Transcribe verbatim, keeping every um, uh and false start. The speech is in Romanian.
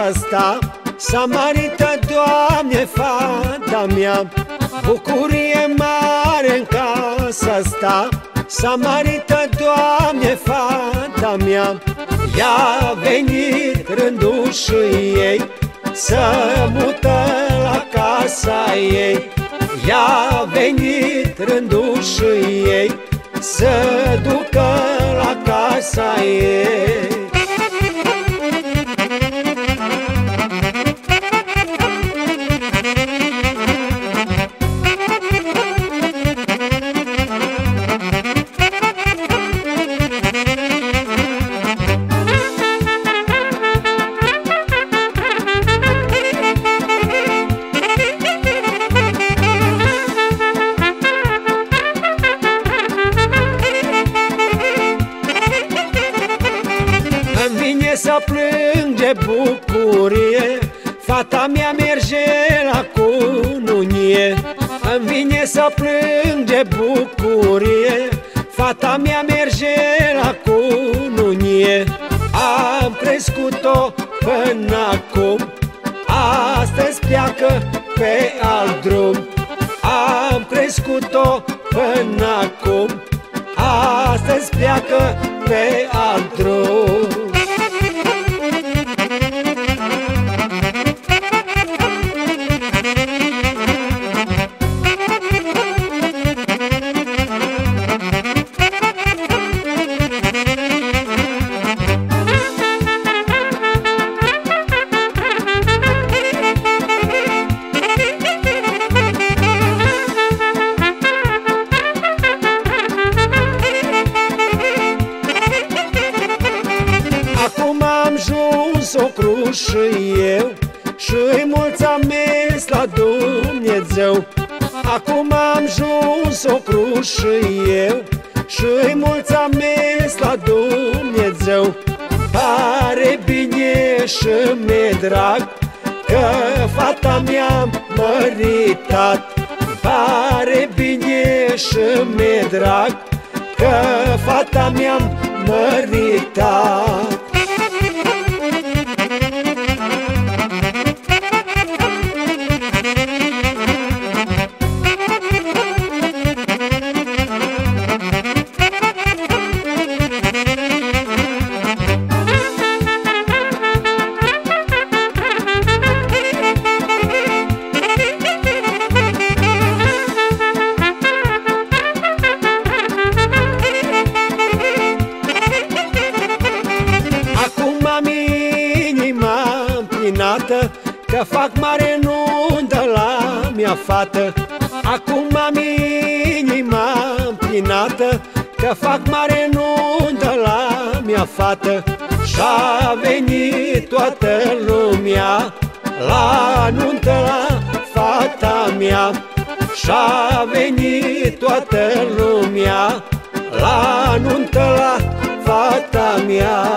asta s-a maritat, Doamne, fata mea. Bucurie mare în casa asta s-a maritat, Doamne, fata mea. I-a venit rândul și ei să mută la casa ei. I-a venit rândul și ei să ducă la casa ei. Să plâng de bucurie, fata mea merge la cununie. Îmi vine să plâng de bucurie, fata mea merge la cununie. Am crescut-o până acum, astăzi pleacă pe alt drum. Am crescut-o până acum, astăzi pleacă pe alt drum. Acum am ajuns o cruș și eu și-i mulțumesc la Dumnezeu. Acum am ajuns o cruș și eu și-i mulțumesc la Dumnezeu. Pare bine și mi-e drag că fata mea-am măritat. Pare bine și mi-e drag că fata mea-am măritat. Că fac mare nuntă la mea fată. Acum am inima împlinată, că fac mare nuntă la mea fată. Și-a venit toată lumea la nuntă la fata mea. Și-a venit toată lumea la nuntă la fata mea.